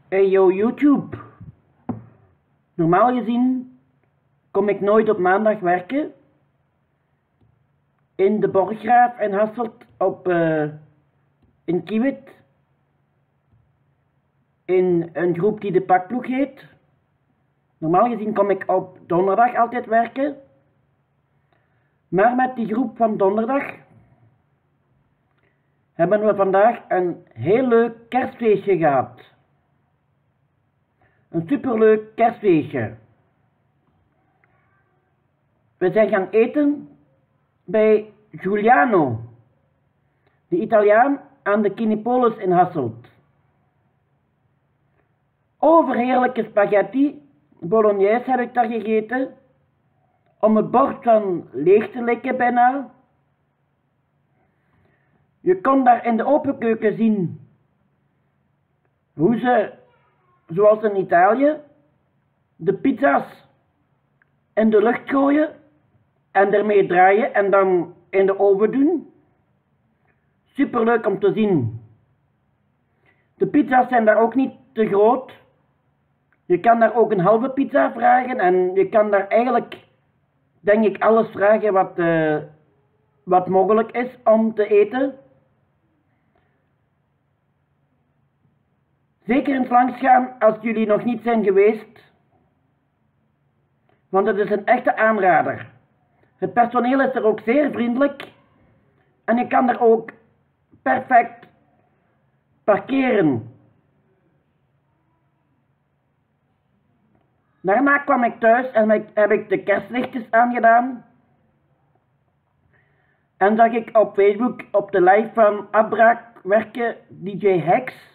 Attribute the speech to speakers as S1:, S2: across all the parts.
S1: Hey yo YouTube, normaal gezien kom ik nooit op maandag werken in de Borggraaf en Hasselt in Kiewit in een groep die de Pakploeg heet. Normaal gezien kom ik op donderdag altijd werken, maar met die groep van donderdag hebben we vandaag een heel leuk kerstfeestje gehad. Een superleuk kerstfeestje. We zijn gaan eten bij Giuliano, de Italiaan aan de Kinipolis in Hasselt. Overheerlijke spaghetti bolognese heb ik daar gegeten, om het bord van leeg te likken bijna. Je kon daar in de open keuken zien hoe ze, zoals in Italië, de pizza's in de lucht gooien en ermee draaien en dan in de oven doen. Superleuk om te zien. De pizza's zijn daar ook niet te groot. Je kan daar ook een halve pizza vragen en je kan daar eigenlijk, denk ik, alles vragen wat mogelijk is om te eten. Zeker eens langs gaan als jullie nog niet zijn geweest, want het is een echte aanrader. Het personeel is er ook zeer vriendelijk en je kan er ook perfect parkeren. Daarna kwam ik thuis en heb ik de kerstlichtjes aangedaan en zag ik op Facebook op de live van Afbraak werken DJ Hex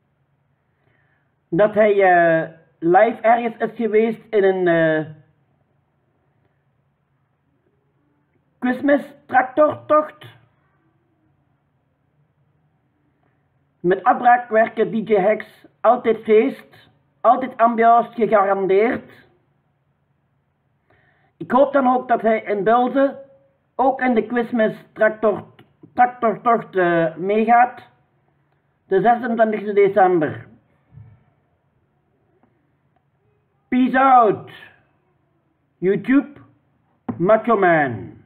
S1: dat hij live ergens is geweest in een Christmas tractortocht. Met Afbraak werken DJ Hex, altijd feest, altijd ambiance gegarandeerd. Ik hoop dan ook dat hij in Belze ook in de Christmas tractortocht meegaat, de 26 december. Peace out, YouTube, Macho Man.